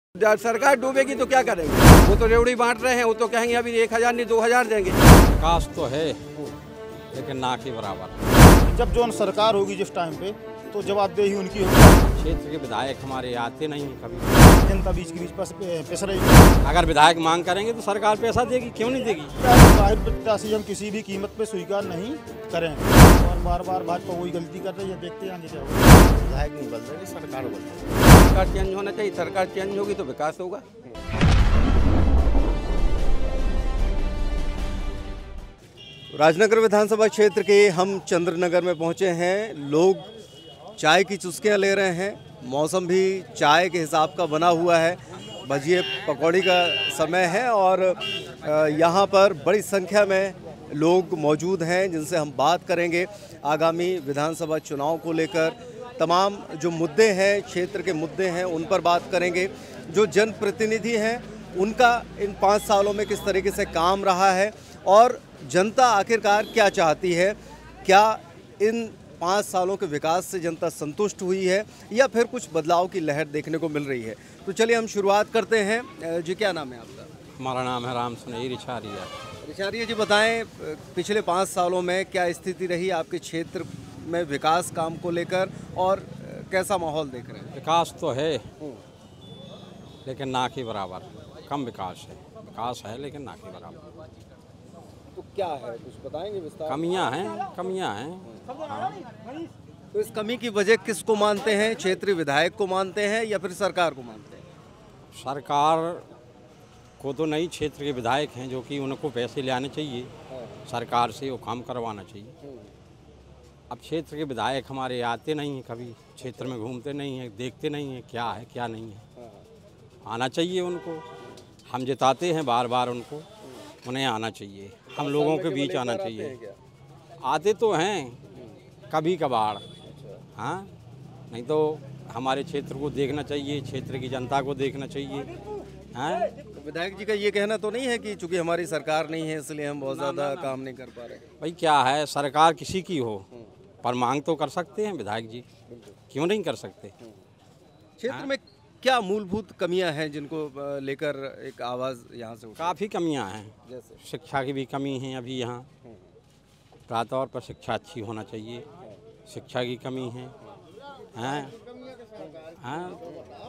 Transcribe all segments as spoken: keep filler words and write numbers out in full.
सरकार डूबेगी तो क्या करेंगे? वो तो रेवड़ी बांट रहे हैं, वो तो कहेंगे अभी एक हजार नहीं दो हजार देंगे। विकास तो है लेकिन ना के बराबर। जब जो सरकार होगी जिस टाइम पे तो जवाबदेही उनकी होगी। क्षेत्र के विधायक हमारे आते नहीं हैं कभी, जनता बीच के बीच पास पैसा रहेगी। अगर विधायक मांग करेंगे तो सरकार पैसा देगी, क्यों नहीं देगी? बाहर प्रत्याशी हम किसी भी कीमत पे स्वीकार नहीं करेंगे और बार बार भाजपा वही गलती कर रही है, देखते हैं आगे क्या होगा। विधायक नहीं बदल रहे, सरकार बदल रही है। सरकार चेंज होना चाहिए, सरकार चेंज होगी तो विकास होगा। राजनगर विधानसभा क्षेत्र के हम चंद्रनगर में पहुंचे हैं। लोग चाय की चुस्कियां ले रहे हैं। मौसम भी चाय के हिसाब का बना हुआ है। भजिए पकौड़ी का समय है और यहां पर बड़ी संख्या में लोग मौजूद हैं जिनसे हम बात करेंगे आगामी विधानसभा चुनाव को लेकर। तमाम जो मुद्दे हैं, क्षेत्र के मुद्दे हैं, उन पर बात करेंगे। जो जनप्रतिनिधि हैं उनका इन पाँच सालों में किस तरीके से काम रहा है और जनता आखिरकार क्या चाहती है। क्या इन पाँच सालों के विकास से जनता संतुष्ट हुई है या फिर कुछ बदलाव की लहर देखने को मिल रही है। तो चलिए हम शुरुआत करते हैं। जी क्या नाम है आपका? हमारा नाम है राम सुनेही रिछारिया। रिछारिया जी बताएं, पिछले पाँच सालों में क्या स्थिति रही आपके क्षेत्र में विकास काम को लेकर और कैसा माहौल देख रहे हैं? विकास तो है लेकिन ना के बराबर, कम विकास है। विकास है लेकिन ना के बराबर। तो क्या है, कुछ बताएंगे विस्तार? कमियां हैं, कमियां हैं। हाँ। तो इस कमी की वजह किसको मानते हैं? क्षेत्रीय विधायक को मानते हैं या फिर सरकार को मानते हैं? सरकार को तो नहीं, क्षेत्र के विधायक हैं जो कि उनको पैसे ले आने चाहिए सरकार से, वो काम करवाना चाहिए। अब क्षेत्र के विधायक हमारे आते नहीं हैं कभी, क्षेत्र में घूमते नहीं हैं, देखते नहीं हैं क्या है क्या नहीं है। आना चाहिए उनको, हम जिताते हैं बार बार उनको, उन्हें आना चाहिए, हम लोगों के बीच आना चाहिए। आते तो हैं कभी कभार, हाँ, नहीं तो हमारे क्षेत्र को देखना चाहिए, क्षेत्र की जनता को देखना चाहिए। हाँ, तो विधायक जी का ये कहना तो नहीं है कि चूंकि हमारी सरकार नहीं है इसलिए हम बहुत ज़्यादा काम नहीं कर पा रहे? भाई क्या है, सरकार किसी की हो पर मांग तो कर सकते हैं विधायक जी, क्यों नहीं कर सकते? क्षेत्र में क्या मूलभूत कमियां हैं जिनको लेकर एक आवाज़ यहाँ से? काफ़ी कमियां हैं, जैसे शिक्षा की भी कमी है अभी यहाँ, तौर पर शिक्षा अच्छी होना चाहिए, शिक्षा की कमी है। हैं हाँ,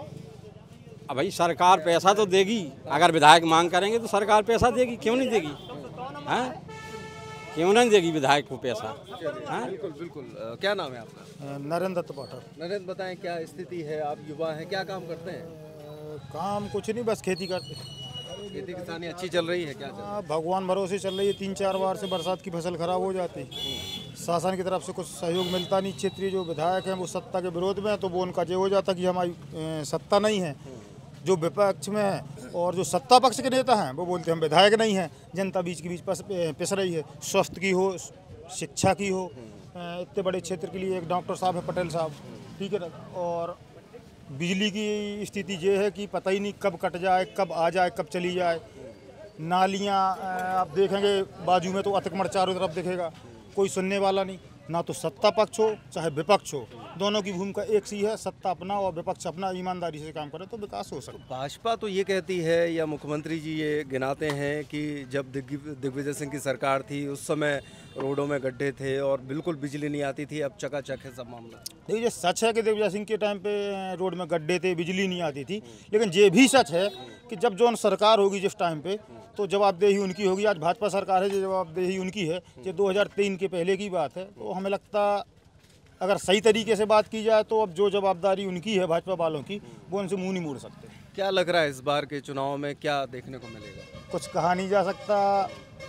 अब भाई सरकार पैसा तो देगी, अगर विधायक मांग करेंगे तो सरकार पैसा देगी, क्यों नहीं देगी? हैं, क्यों नहीं देगी विधायक को पैसा? हाँ बिल्कुल बिल्कुल। क्या नाम है आपका? नरेंद्र दत्त पाठक। नरेंद्र बताएं, क्या स्थिति है? आप युवा हैं, क्या काम करते हैं? काम कुछ नहीं, बस खेती करते। खेती किसानी अच्छी चल रही है? क्या चल रहा है? भगवान भरोसे चल रही है। तीन चार बार से बरसात की फसल खराब हो जाती, शासन की तरफ से कुछ सहयोग मिलता नहीं। क्षेत्रीय जो विधायक हैं वो सत्ता के विरोध में है तो वो उनका ये हो जाता कि हमारी सत्ता नहीं है। जो विपक्ष में है और जो सत्ता पक्ष के नेता हैं वो बोलते हैं हम विधायक नहीं हैं। जनता बीच के बीच पास पिस रही है, स्वास्थ्य की हो, शिक्षा की हो। इतने बड़े क्षेत्र के लिए एक डॉक्टर साहब है, पटेल साहब, ठीक है ना। और बिजली की स्थिति ये है कि पता ही नहीं कब कट जाए, कब आ जाए, कब चली जाए। नालियाँ आप देखेंगे बाजू में तो अतिक्रमण चारों तरफ दिखेगा, कोई सुनने वाला नहीं। ना तो सत्ता पक्ष हो चाहे विपक्ष हो, दोनों की भूमिका एक सी है। सत्ता अपना और विपक्ष अपना ईमानदारी से काम करे तो विकास हो सकता है। भाजपा तो ये कहती है या मुख्यमंत्री जी ये गिनाते हैं कि जब दिग्विजय सिंह की सरकार थी उस समय रोडों में गड्ढे थे और बिल्कुल बिजली नहीं आती थी, अब चकाचक है सब मामला। देखिए, ये सच है कि दिग्विजय सिंह के टाइम पे रोड में गड्ढे थे, बिजली नहीं आती थी, लेकिन ये भी सच है कि जब जो सरकार होगी जिस टाइम पे तो जवाबदेही उनकी होगी। आज भाजपा सरकार है, जो जवाबदेही उनकी है। ये दो हज़ार तीन के पहले की बात है। तो हमें लगता अगर सही तरीके से बात की जाए तो अब जो जवाबदारी उनकी है भाजपा वालों की, वो उनसे मुंह नहीं मोड़ सकते। क्या लग रहा है इस बार के चुनाव में क्या देखने को मिलेगा? कुछ कहा नहीं जा सकता।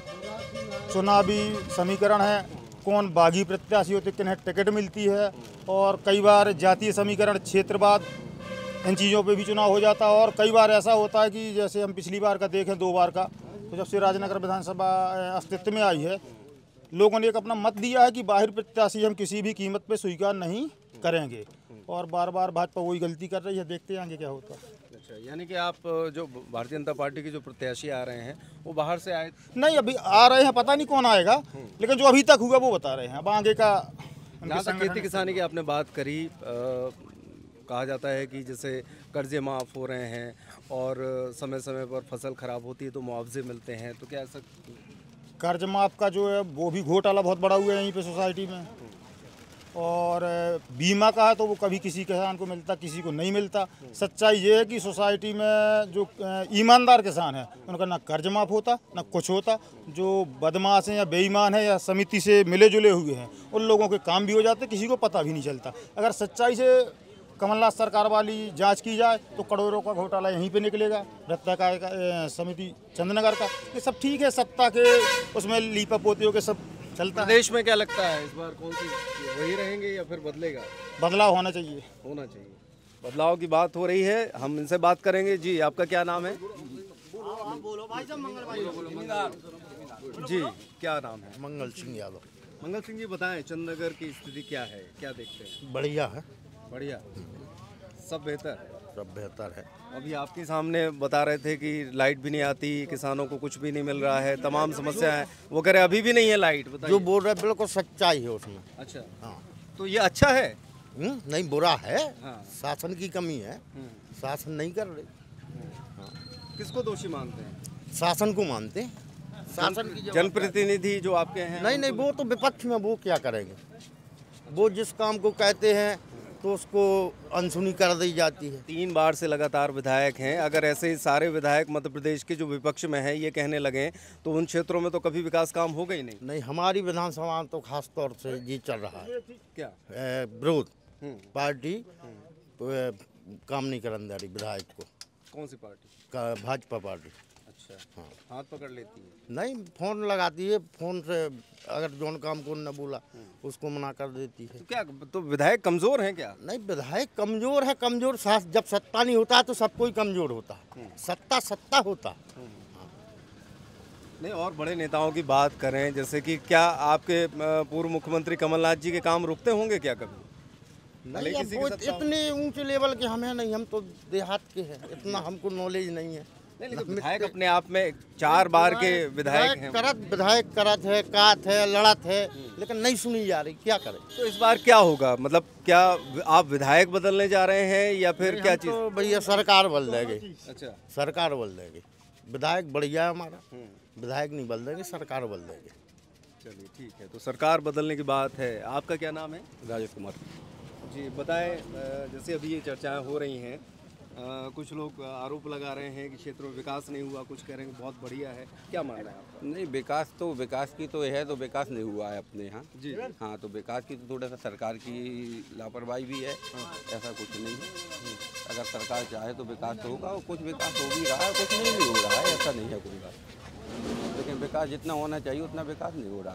चुनावी समीकरण है, कौन बागी प्रत्याशी होते, किन्हें टिकट मिलती है, और कई बार जातीय समीकरण, क्षेत्रवाद, इन चीज़ों पे भी चुनाव हो जाता है। और कई बार ऐसा होता है कि जैसे हम पिछली बार का देखें, दो बार का, तो जब से राजनगर विधानसभा अस्तित्व में आई है, लोगों ने एक अपना मत दिया है कि बाहर प्रत्याशी हम किसी भी कीमत पे स्वीकार नहीं करेंगे। और बार बार भाजपा वही गलती कर रही है, देखते हैं आगे क्या होता है। अच्छा, यानी कि आप जो भारतीय जनता पार्टी के जो प्रत्याशी आ रहे हैं वो बाहर से आए? नहीं, अभी आ रहे हैं, पता नहीं कौन आएगा, लेकिन जो अभी तक हुआ वो बता रहे हैं। अब आगे का खेती किसानी की आपने बात करी, कहा जाता है कि जैसे कर्जे माफ़ हो रहे हैं और समय समय पर फसल खराब होती है तो मुआवजे मिलते हैं, तो क्या ऐसा? कर्ज माफ का जो है वो भी घोटाला बहुत बड़ा हुआ है यहीं पे सोसाइटी में। और बीमा का है तो वो कभी किसी किसान को मिलता, किसी को नहीं मिलता। सच्चाई ये है कि सोसाइटी में जो ईमानदार किसान है उनका ना कर्ज माफ होता ना कुछ होता। जो बदमाश हैं या बेईमान है या समिति से मिले जुले हुए हैं उन लोगों के काम भी हो जाते, किसी को पता भी नहीं चलता। अगर सच्चाई से कमलनाथ सरकार वाली जांच की जाए तो करोड़ों का घोटाला यहीं पे निकलेगा। रत्ताकाय का समिति चंद्रनगर का, ये सब ठीक है, सत्ता के उसमें लीपा पोतियों के सब चलता है। प्रदेश में क्या लगता है इस बार कौन सी वही रहेंगे या फिर बदलेगा? बदलाव होना चाहिए। होना चाहिए। बदलाव की बात हो रही है, हम इनसे बात करेंगे। जी, आपका क्या नाम है? जी, क्या नाम है? मंगल सिंह यादव। मंगल सिंह जी, बताएं चंद्रनगर की स्थिति क्या है, क्या देखते हैं? बढ़िया है, बढ़िया, सब बेहतर, सब बेहतर है। अभी आपके सामने बता रहे थे कि लाइट भी नहीं आती, किसानों को कुछ भी नहीं मिल रहा है, तमाम समस्या है। वो कह रहे अभी भी नहीं है लाइट, बताइए। जो बोल रहे बिल्कुल सच्चाई है उसमें। अच्छा, हाँ, तो ये अच्छा है? हुँ? नहीं, बुरा है। हाँ। शासन की कमी है, शासन नहीं कर रहे। किसको दोषी मानते हैं? शासन को मानते हैं। शासन की जवाब- जनप्रतिनिधि जो आपके हैं? नहीं नहीं, वो तो विपक्ष में, वो क्या करेंगे? वो जिस काम को कहते हैं तो उसको अनसुनी कर दी जाती है। तीन बार से लगातार विधायक हैं, अगर ऐसे ही सारे विधायक मध्य प्रदेश के जो विपक्ष में हैं ये कहने लगे तो उन क्षेत्रों में तो कभी विकास काम होगा ही नहीं। नहीं, हमारी विधानसभा में तो खास तौर से ये चल रहा है, क्या? ए, विरोध पार्टी तो ए, काम नहीं करने दे रही विधायक को। कौन सी पार्टी? का भाजपा पार्टी। अच्छा, हाँ, हाथ पकड़ लेती है? नहीं, फोन लगाती है, फोन से अगर जोन काम को न बोला उसको मना कर देती है। तो क्या, तो विधायक कमजोर हैं क्या? नहीं, विधायक कमजोर है, कमजोर सास जब सत्ता नहीं होता है तो सब कोई कमजोर होता है। सत्ता सत्ता होता है। नहीं, और बड़े नेताओं की बात करें, जैसे कि क्या आपके अ, पूर्व मुख्यमंत्री कमलनाथ जी के काम रुकते होंगे क्या कभी? भले नहीं, किसी अब की वो सत्ता हो। इतने ऊंचे लेवल के हम हैं नहीं, हम तो देहात के हैं, इतना हमको नॉलेज नहीं है। नहीं, लेकिन विधायक अपने आप में चार बार के विधायक हैं। करत विधायक करत है, कात है, लड़त है, लेकिन नहीं सुनी जा रही, क्या करें? तो इस बार क्या होगा, मतलब क्या आप विधायक बदलने जा रहे हैं या फिर क्या हम चीज? तो भैया सरकार बदल देगी। अच्छा, सरकार बदल देगी। विधायक बढ़िया है हमारा, विधायक नहीं बदल देंगे, सरकार बदल देगी। चलिए ठीक है, तो सरकार बदलने की बात है। आपका क्या नाम है? राजेश कुमार। जी, बताएं, अ, जैसे अभी ये चर्चाएं हो रही हैं, अ, कुछ लोग आरोप लगा रहे हैं कि क्षेत्र में विकास नहीं हुआ, कुछ कह रहे हैं बहुत बढ़िया है, क्या मानना है आपका? नहीं, विकास तो विकास की तो है, तो विकास नहीं हुआ है अपने यहाँ। जी, हाँ, तो विकास की तो थोड़ा सा सरकार की लापरवाही भी है, ऐसा कुछ नहीं है। अगर सरकार चाहे तो विकास तो होगा, और कुछ विकास हो भी रहा है, कुछ नहीं भी हो रहा है, ऐसा नहीं है कोई बात। लेकिन विकास जितना होना चाहिए उतना विकास नहीं हो रहा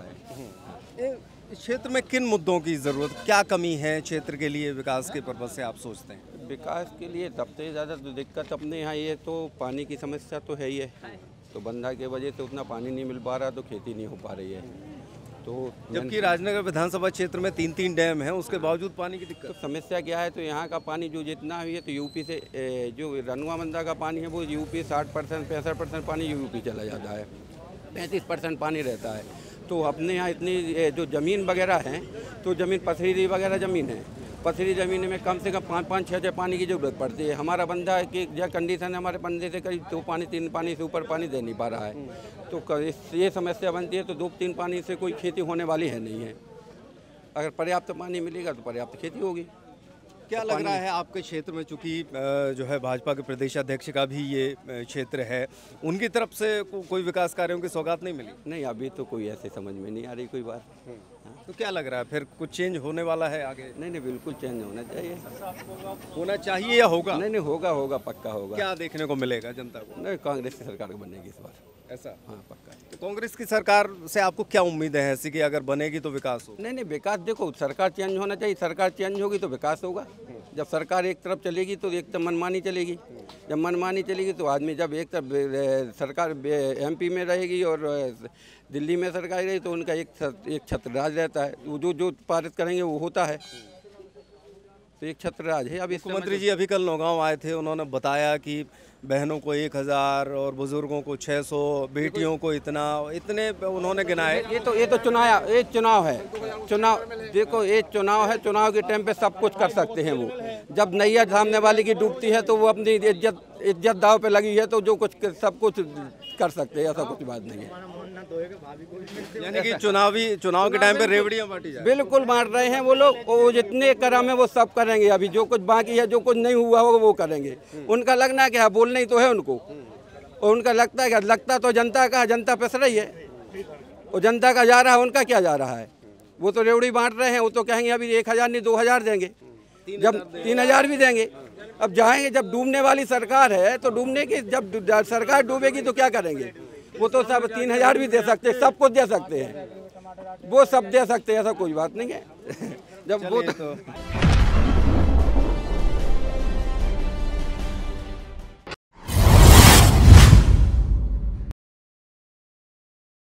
है। ये इस क्षेत्र में किन मुद्दों की ज़रूरत, क्या कमी है क्षेत्र के लिए विकास के पर्पज से आप सोचते हैं? विकास के लिए सबसे ज़्यादा तो दिक्कत अपने यहाँ ये तो पानी की समस्या तो है ही है। तो बंधा की वजह से उतना पानी नहीं मिल पा रहा, तो खेती नहीं हो पा रही है। तो जबकि राजनगर विधानसभा क्षेत्र में तीन तीन डैम हैं, उसके बावजूद पानी की तो दिक्कत। समस्या क्या है, तो यहाँ का पानी जो जितना भी है तो यूपी से ए, जो रनुआ मंदा का पानी है वो यूपी साठ परसेंट पैंसठ परसेंट पानी यूपी चला जाता है, पैंतीस परसेंट पानी रहता है। तो अपने यहाँ इतनी ए, जो ज़मीन वगैरह हैं, तो ज़मीन पथरीली वगैरह ज़मीन है, पथरीली ज़मीन में कम से कम पाँच पाँच छः छः पानी की ज़रूरत पड़ती है। हमारा बंदा की जो कंडीशन है, हमारे बंदे से करीब दो पानी तीन पानी से ऊपर पानी दे नहीं पा रहा है। तो क- इस- ये समस्या बनती है, तो दो तीन पानी से कोई खेती होने वाली है नहीं है। अगर पर्याप्त पानी मिलेगा तो पर्याप्त खेती होगी। क्या लग रहा है आपके क्षेत्र में, चूंकि अ, जो है भाजपा के प्रदेश अध्यक्ष का भी ये अ, क्षेत्र है, उनकी तरफ से को, कोई विकास कार्यों की सौगात नहीं मिली? नहीं, अभी तो कोई ऐसे समझ में नहीं आ रही कोई बात। तो क्या लग रहा है फिर कुछ चेंज होने वाला है आगे? नहीं नहीं, बिल्कुल चेंज होना चाहिए। होना चाहिए या होगा? नहीं नहीं, होगा होगा पक्का होगा। क्या देखने को मिलेगा जनता को? नहीं, कांग्रेस की सरकार बनेगी इस बार। ऐसा? हाँ, पक्का। तो कांग्रेस की सरकार से आपको क्या उम्मीद है ऐसी कि अगर बनेगी तो विकास हो? नहीं नहीं, विकास देखो, सरकार चेंज होना चाहिए, सरकार चेंज होगी तो विकास होगा। जब सरकार एक तरफ चलेगी तो एक तरफ मनमानी चलेगी, जब मनमानी चलेगी तो आदमी, जब एक तरफ ए, सरकार एमपी में रहेगी और ए, दिल्ली में सरकार रही तो उनका एक एक छत्र राज रहता है, वो जो जो पारित करेंगे वो होता है। तो एक छत्र राज है। अब इस समय मुख्यमंत्री जी अभी कल नौगांव आए थे, उन्होंने बताया कि बहनों को एक हज़ार और बुजुर्गों को छः सौ, बेटियों को इतना, इतने उन्होंने गिनाए। ये तो ये तो चुनाव ये चुनाव है। चुनाव देखो, ये चुनाव है। चुनाव के टाइम पे सब कुछ कर सकते हैं वो। जब नैया सामने वाले की डूबती है तो वो अपनी इज्जत इज्जत दाव पे लगी है तो जो कुछ सब कुछ कर सकते हैं, ऐसा कुछ बात नहीं है। यानी कि चुनावी चुनाव के टाइम पे रेवड़ियां बांटी जाए। बिल्कुल बांट रहे हैं वो लोग। वो जितने करम है वो सब करेंगे। अभी जो कुछ बाकी है, जो कुछ नहीं हुआ होगा वो करेंगे। उनका लगना है क्या, बोलना ही तो है उनको। और उनका लगता है क्या, लगता तो जनता का, जनता पिस रही है और जनता का जा रहा है, उनका क्या जा रहा है। वो तो रेवड़ी बांट रहे हैं। वो तो कहेंगे अभी एक हज़ार नहीं दो हज़ार देंगे, जब तीन हज़ार भी देंगे। अब जाएंगे, जब डूबने वाली सरकार है तो डूबने की, जब सरकार डूबेगी तो क्या करेंगे। वो तो सब तीन हज़ार भी दे सकते हैं, सब कुछ दे सकते हैं, वो सब दे सकते हैं, ऐसा कोई बात नहीं है। जब वो तो